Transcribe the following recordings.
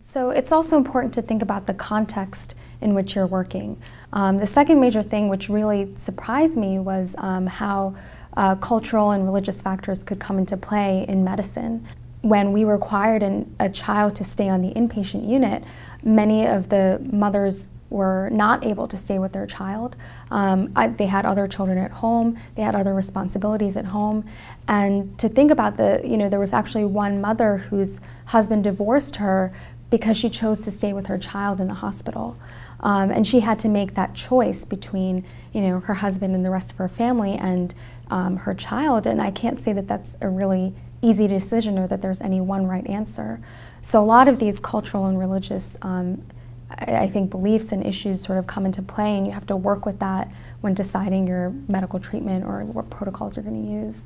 So it's also important to think about the context in which you're working. The second major thing which really surprised me was how cultural and religious factors could come into play in medicine. When we required a child to stay on the inpatient unit, many of the mothers were not able to stay with their child. They had other children at home, they had other responsibilities at home, and to think about there was actually one mother whose husband divorced her because she chose to stay with her child in the hospital. And she had to make that choice between her husband and the rest of her family and her child, and I can't say that that's a really easy decision or that there's any one right answer. So a lot of these cultural and religious I think beliefs and issues sort of come into play, and you have to work with that when deciding your medical treatment or what protocols you're going to use.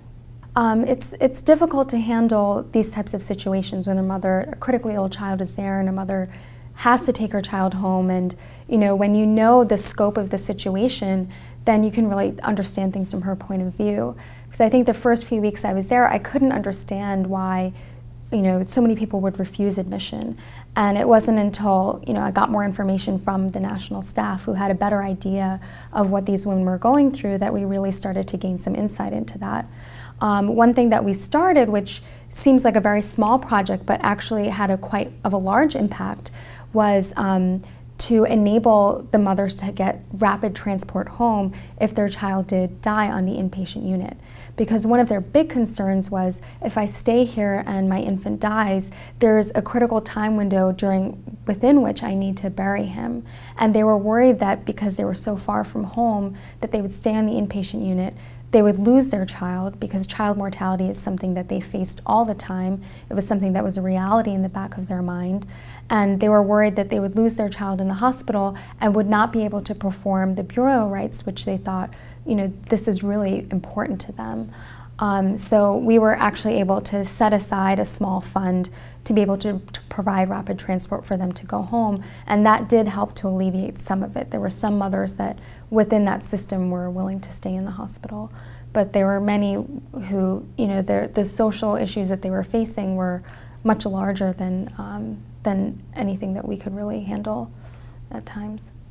It's difficult to handle these types of situations when a critically ill child is there and a mother has to take her child home, and when you know the scope of the situation, then you can really understand things from her point of view. Because I think the first few weeks I was there, I couldn't understand why so many people would refuse admission. And it wasn't until I got more information from the national staff who had a better idea of what these women were going through that we really started to gain some insight into that. One thing that we started, which seems like a very small project but actually had quite a large impact, was to enable the mothers to get rapid transport home if their child did die on the inpatient unit. Because one of their big concerns was, if I stay here and my infant dies, there's a critical time window within which I need to bury him. And they were worried that because they were so far from home, that they would stay on the inpatient unit, they would lose their child, because child mortality is something that they faced all the time. It was something that was a reality in the back of their mind. And they were worried that they would lose their child in the hospital and would not be able to perform the burial rites, which they thought, this is really important to them. So we were actually able to set aside a small fund to be able to provide rapid transport for them to go home, and that did help to alleviate some of it. There were some mothers that within that system were willing to stay in the hospital, but there were many who, the social issues that they were facing were much larger than anything that we could really handle at times.